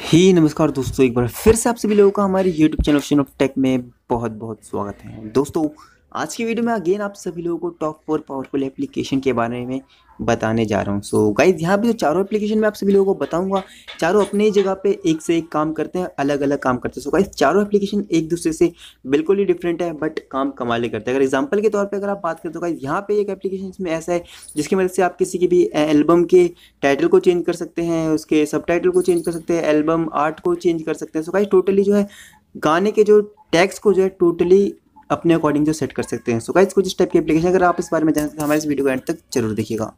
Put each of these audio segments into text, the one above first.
ही नमस्कार दोस्तों, एक बार फिर से आप सभी लोगों का हमारे YouTube channel option of tech में बहुत बहुत स्वागत है। दोस्तों, आज की वीडियो में अगेन आप सभी लोगों को टॉप 4 पावरफुल एप्लीकेशन के बारे में बताने जा रहा हूं। सो गाइज, यहाँ पे जो चारों एप्लीकेशन मैं आप सभी लोगों को बताऊंगा, चारों अपनी ही जगह पे एक से एक काम करते हैं, अलग अलग काम करते हैं। सो गाइज, चारों एप्लीकेशन एक दूसरे से बिल्कुल ही डिफरेंट है, बट काम कमाल करते हैं। अगर एग्जाम्पल के तौर पर अगर आप बात करें तो गाइज, यहाँ पे एक एप्लीकेशन में ऐसा है जिसकी मदद से आप किसी की भी एल्बम के टाइटल को चेंज कर सकते हैं, उसके सबटाइटल को चेंज कर सकते हैं, एल्बम आर्ट को चेंज कर सकते हैं। सो गाइस, टोटली जो है गाने के जो टैक्स को जो है टोटली अपने अकॉर्डिंग जो सेट कर सकते हैं। सो गाइस, कुछ इस टाइप की एप्लीकेशन अगर आप इस बारे में जानते हैं तो हमारे इस वीडियो को एंड तक जरूर देखिएगा।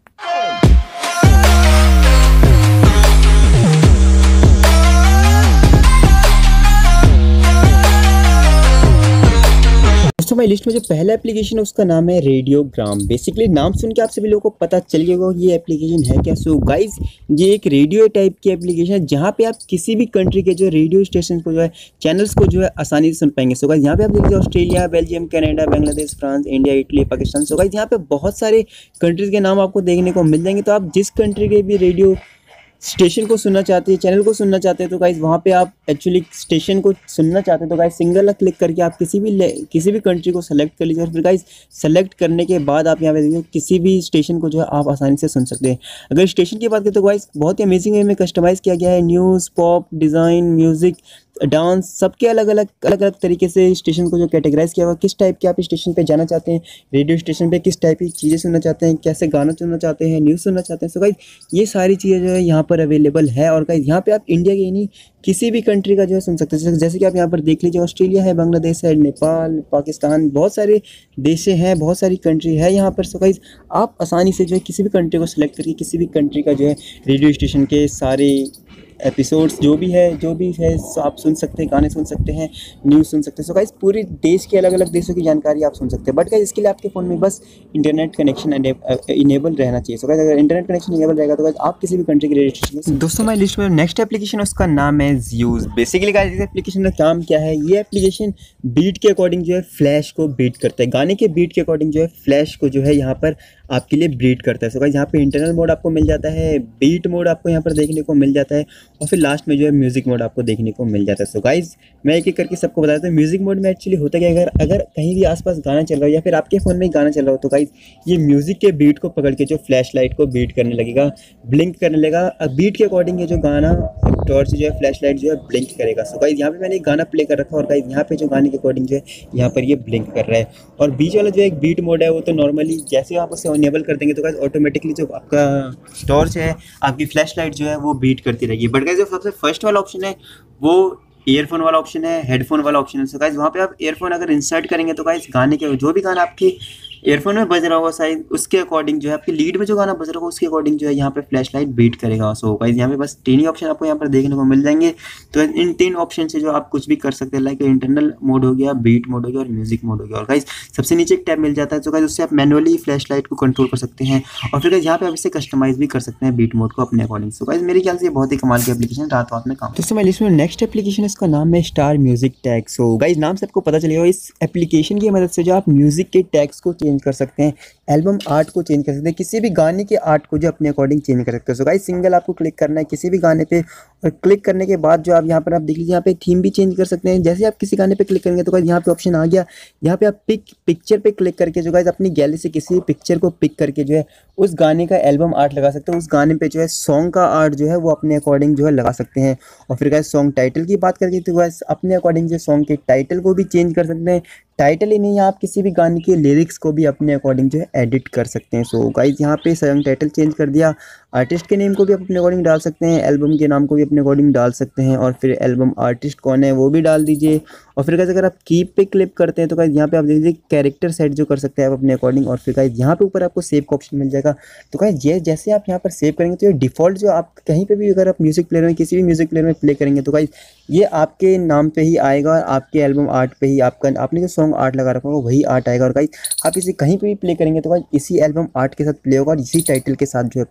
दोस्तों, मेरी लिस्ट में जो पहला एप्लीकेशन है उसका नाम है रेडियोग्राम। बेसिकली नाम सुन के आप सभी लोगों को पता चल गया होगा ये एप्लीकेशन है क्या। सो गाइज, ये एक रेडियो टाइप की एप्लीकेशन है जहाँ पे आप किसी भी कंट्री के जो रेडियो स्टेशन को जो है चैनल्स को जो है आसानी से सुन पाएंगे। सो गाइज, यहाँ पे आप देखिए Australia, Belgium, Canada, Bangladesh, France, India, Italy, Pakistan. So guys, यहाँ पे बहुत सारे कंट्रीज के नाम आपको देखने को मिल जाएंगे। तो आप जिस कंट्री के भी रेडियो स्टेशन को सुनना चाहते हैं, चैनल को सुनना चाहते हैं, तो गाइज वहाँ पे आप एक्चुअली स्टेशन को सुनना चाहते हैं तो गाइज सिंगल क्लिक करके आप किसी भी कंट्री को सेलेक्ट कर लीजिए। और फिर गाइज सेलेक्ट करने के बाद आप यहाँ पे देखिए किसी भी स्टेशन को जो है आप आसानी से सुन सकते हैं। अगर स्टेशन की बात करें तो गाइज बहुत ही अमेजिंग वे में कस्टमाइज़ किया गया है। News, pop, design, music, dance, सबके अलग अलग तरीके से स्टेशन को जो कैटेगराइज किया हुआ, किस टाइप के आप स्टेशन पे जाना चाहते हैं, रेडियो स्टेशन पे किस टाइप की चीज़ें सुनना चाहते हैं, कैसे गाना सुनना चाहते हैं, न्यूज़ सुनना चाहते हैं। सो गाइज, ये सारी चीज़ें जो है यहाँ पर अवेलेबल है। और गाइज, यहाँ पे आप इंडिया के नहीं किसी भी कंट्री का जो है सुन सकते हैं। जैसे कि आप यहाँ पर देख लीजिए, ऑस्ट्रेलिया है, बांग्लादेश है, नेपाल, पाकिस्तान, बहुत सारे देश हैं, बहुत सारी कंट्री है यहाँ पर। सो गाइज, आप आसानी से जो है किसी भी कंट्री को सिलेक्ट करके किसी भी कंट्री का जो है रेडियो स्टेशन के सारे एपिसोड्स जो भी है आप सुन सकते हैं, गाने सुन सकते हैं, न्यूज़ सुन सकते हैं। सो गाइस, पूरी देश के अलग अलग देशों की जानकारी आप सुन सकते हैं। बट गाइस, इसके लिए आपके फ़ोन में बस इंटरनेट कनेक्शन इनेबल रहना चाहिए। सो गाइस, अगर इंटरनेट कनेक्शन इनेबल रहेगा तो गाइस आप किसी भी कंट्री के रजिस्ट्रेशन। दोस्तों, हमारी लिस्ट में नेक्स्ट एप्लीकेशन उसका नाम है ज़्यूज़। बेसिकली गाइस, इस एप्लीकेशन का काम क्या है, ये एप्लीकेशन बीट के अकॉर्डिंग जो है फ्लैश को बीट करता है। गाने के बीट के अकॉर्डिंग जो है फ्लैश को जो है यहाँ पर आपके लिए बीट करता है। सो गाइस, यहाँ पे इंटरनल मोड आपको मिल जाता है, बीट मोड आपको यहाँ पर देखने को मिल जाता है, और फिर लास्ट में जो है म्यूजिक मोड आपको देखने को मिल जाता है। सो गाइज, मैं एक एक करके सबको बताता हूँ। म्यूजिक मोड में एक्चुअली होता क्या है, अगर कहीं भी आसपास गाना चल रहा हो या फिर आपके फ़ोन में गाना चल रहा हो तो गाइज ये म्यूजिक के बीट को पकड़ के जो फ्लैश लाइट को बीट करने लगेगा, ब्लिंक करने लगेगा। अब बीट के अकॉर्डिंग ये जो गाना टॉर्च जो है फ्लैश लाइट जो है ब्लिंक करेगा। सो गाइज, यहाँ पे मैंने एक गाना प्ले कर रखा है और गाइज यहाँ पे जो गाने के अकॉर्डिंग जो है यहाँ पर ये ब्लिंक कर रहा है। और बीच वाला जो एक बीट मोड है वो तो नॉर्मली जैसे आप उसे इनेबल कर देंगे तो गाइज ऑटोमेटिकली जो आपका टॉर्च है, आपकी फ्लैश लाइट जो है वो बीट करती रहेगी। बट गाइज, जो सबसे फर्स्ट वाला ऑप्शन है वो ईयरफोन वाला ऑप्शन है, हेडफोन वाला ऑप्शन है। सो गाइज, वहाँ पे आप ईयरफोन अगर इंसर्ट करेंगे तो गाइज गाने के जो भी गाना आपके ईयरफोन में बज रहा होगा शायद उसके अकॉर्डिंग जो है आपकी लीड में जो गाना बज रहा होगा उसके अकॉर्डिंग जो है यहाँ पे फ्लैश लाइट बीट करेगा। सो गाइज, यहाँ पे बस 3 ही ऑप्शन आपको यहाँ पर देखने को मिल जाएंगे। तो इन 3 ऑप्शन से जो आप कुछ भी कर सकते हैं, लाइक इंटरनल मोड हो गया, बीट मोड हो गया और म्यूजिक मोड हो गया। और गाइज, सबसे नीचे एक टैब मिल जाता है, तो गाइज उससे आप मैनुअली फ्लैश लाइट को कंट्रोल कर सकते हैं। और फिर गाइज यहाँ पे आप इसे कस्टमाइज भी कर सकते हैं बीट मोड को अपने अकॉर्डिंग। सो गाइज, मेरे ख्याल से बहुत ही कमाल की एप्लीकेशन रात रात में काम। दोस्तों, मैं लिस्ट में नेक्स्ट एप्लीकेशन इसका नाम है star music tag. So guys, नाम से आपको पता चलेगा इस एप्लीकेशन की मदद से जो आप म्यूजिक के टैग्स को चेंज कर सकते हैं, एल्बम आर्ट को चेंज कर सकते हैं, किसी भी गाने के आर्ट को जो अपने अकॉर्डिंग चेंज कर सकते हैं। सो गाइस, सिंगल आपको क्लिक करना है किसी भी गाने पे, और क्लिक करने के बाद जो आप यहाँ पर आप देख लीजिए यहाँ पे थीम भी चेंज कर सकते हैं। जैसे आप किसी गाने पे क्लिक करेंगे तो गाइस यहाँ पे ऑप्शन आ गया, यहाँ पे आप पिक्चर पे क्लिक करके जो गाइस अपनी गैलरी से किसी भी पिक्चर को पिक करके जो है उस गाने का एल्बम आर्ट लगा सकते हैं। उस गाने पे जो है सॉन्ग का आर्ट जो है वो अपने अकॉर्डिंग जो है लगा सकते हैं। और फिर गाइस, सॉन्ग टाइटल की बात करके तो गाइस अपने अकॉर्डिंग जो सॉन्ग के टाइटल को भी चेंज कर सकते हैं। टाइटल ही नहीं, आप किसी भी गाने के लिरिक्स को भी अपने अकॉर्डिंग जो है एडिट कर सकते हैं। सो गाइज, यहाँ पे सॉन्ग टाइटल चेंज कर दिया, आर्टिस्ट के नेम को भी आप अपने अकॉर्डिंग डाल सकते हैं, एल्बम के नाम को भी अपने अकॉर्डिंग डाल सकते हैं, और फिर एल्बम आर्टिस्ट कौन है वो भी डाल दीजिए। और फिर गाइज, अगर आप कीप पे क्लिक करते हैं तो गाइज यहाँ पे आप देख लीजिए कैरेक्टर सेट जो कर सकते हैं आप अपने अकॉर्डिंग। और फिर गाइज यहाँ पे ऊपर आपको सेव का ऑप्शन मिल जाएगा। तो गाइज, ये जैसे आप यहाँ पर सेव करेंगे तो ये डिफ़ॉल्ट जो आप कहीं पे भी अगर आप म्यूजिक प्लेयर में किसी भी म्यूजिक प्लेयर में प्ले करेंगे तो गाइज ये आपके नाम पे ही आएगा, और आपके एल्बम आर्ट पे ही आपने जो सॉन्ग आर्ट लगा रखा होगा वही आर्ट आएगा। और गाइज, आप इसे कहीं पे भी प्ले करेंगे तो गाइज इसी एल्बम आर्ट के साथ प्ले होगा और इसी टाइटल के साथ जो है प्ले होगा।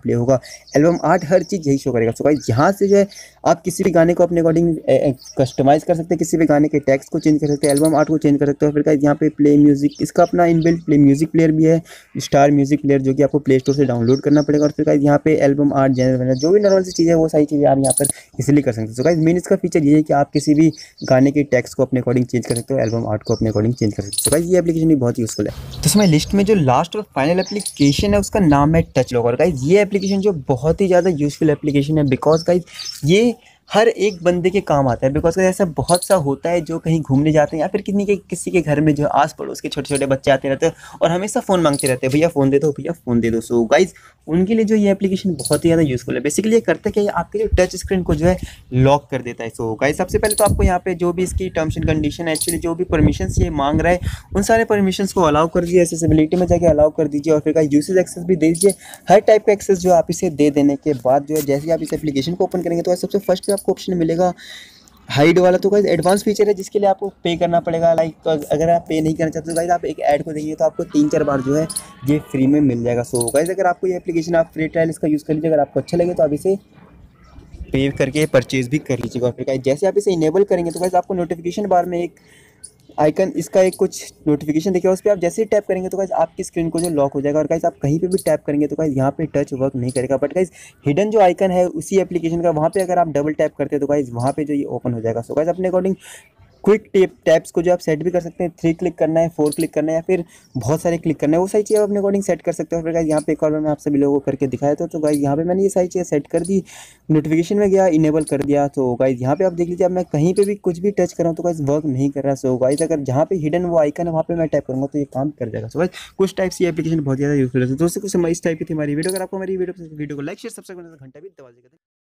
एल्बम आर्ट, हर चीज़ यही शो करेगा। सो गाइस यहाँ से जो है आप किसी भी गाने को अपने अकॉर्डिंग कस्टमाइज़ कर सकते हैं, किसी भी गाने के टेक्स्ट को चेंज कर सकते हैं, एल्बम आर्ट को चेंज कर सकते हो। फिर गाइस यहाँ पे प्ले म्यूजिक, इसका अपना इनबिल्ट प्ले म्यूजिक प्लेयर भी है, स्टार म्यूजिक प्लेयर, जो कि आपको प्ले स्टोर से डाउनलोड करना पड़ेगा। और फिर गाइस यहाँ पे एल्बम आर्ट, जनरल जो भी नॉर्मल सी चीज़ें वो सारी चीज़ें आप यहाँ पर इजीली कर सकते हो। सो गाइस मेन इसका फीचर ये है कि आप किसी भी गाने के टेक्स्ट को अपने अकॉर्डिंग चेंज कर सकते हो, एल्बम आर्ट को अपने अकॉर्डिंग चेंज कर सकते हो। सो गाइस ये एप्लीकेशन भी बहुत यूजफुल है। तो इसमें लिस्ट में जो लास्ट और फाइनल एप्लीकेशन है उसका नाम है टच लॉक। और गाइस ये एप्लीकेशन जो बहुत ही ज़्यादा यूजफुल एप्लीकेशन है, बिकॉज गाइस ये हर एक बंदे के काम आता है। बिकॉज ऐसा बहुत सा होता है जो कहीं घूमने जाते हैं या फिर किसी के घर में जो आस पड़ोस के छोटे छोटे बच्चे आते रहते हैं और हमेशा फ़ोन मांगते रहते हैं, भैया फ़ोन दे दो, भैया फ़ोन दे दो। सो गाइज उनके लिए जो ये एप्लीकेशन बहुत ही ज़्यादा यूजफुल है। बेसिकली ये करते क्या, ये आपके जो टच स्क्रीन को जो है लॉक कर देता है। सो गाइज सबसे पहले तो आपको यहाँ पे जो भी इसकी टर्म्स एंड कंडीशन है, एक्चुअली जो भी परमिशन ये मांग रहा है उन सारे परमिशंस को अलाउ कर दीजिए, एक्सेसिबिलिटी में जाके अलाउ कर दीजिए। और फिर गाइस यूसेज एक्सेस भी दे दीजिए। हर टाइप का एक्सेस जो आप इसे दे देने के बाद जो है, जैसे ही आप इस एप्लीकेशन को ओपन करेंगे तो सबसे फर्स्ट आपको ऑप्शन मिलेगा हाइड वाला। तो गाइस एडवांस फीचर है जिसके लिए आपको पे करना पड़ेगा। लाइक अगर आप पे नहीं करना चाहते तो गाइस आप एक ऐड को देंगे तो आपको 3-4 बार जो है ये फ्री में मिल जाएगा। सो गाइस अगर आपको ये एप्लीकेशन, आप फ्री ट्रायल इसका यूज़ कर लीजिए, अगर आपको अच्छा लगे तो आप इसे पे करके परचेज भी कर लीजिएगा। और फिर गाइस जैसे आप इसे इनेबल करेंगे तो गाइस आपको नोटिफिकेशन बार में एक आइकन, इसका एक कुछ नोटिफिकेशन देखिए, उस पर आप जैसे ही टैप करेंगे तो गाइस आपकी स्क्रीन को जो लॉक हो जाएगा। और गाइस आप कहीं पे भी टैप करेंगे तो गाइस यहाँ पे टच वर्क नहीं करेगा। बट गाइस हिडन जो आइकन है उसी एप्लीकेशन का, वहाँ पे अगर आप डबल टैप करते हैं तो गाइस वहाँ पे जो ये ओपन हो जाएगा। सो गाइस अपने अकॉर्डिंग क्विक टैप्स को जो आप सेट भी कर सकते हैं, 3 क्लिक करना है, 4 क्लिक करना है या फिर बहुत सारे क्लिक करना है, वो सारी चीज़ आप अपने अकॉर्डिंग सेट कर सकते हो। फिर गाइस यहाँ पे एक और मैं आप सभी लोगों को करके दिखाया था। तो गाइस यहाँ पे मैंने ये सारी चीज़ें सेट कर दी, नोटिफिकेशन में गया, इनेबल कर दिया। तो गाइस यहाँ पे आप देख लीजिए, अब मैं कहीं पे भी कुछ भी टच कर रहा हूँ तो गाइस वर्क नहीं कर रहा। सो गाइस अगर जहाँ पे हिडन वो आइकन है वहाँ पे मैं टैप करूँगा तो ये काम कर जाएगा। सो गाइस कुछ टाइप से एप्लीकेशन बहुत ज़्यादा यूजफुल है। तो दोस्तों कुछ इस टाइप की थी हमारी वीडियो। अगर आपको हमारी वीडियो को लाइक शेयर सब्सक्राइब करना, घंटा भी दबा दीजिएगा।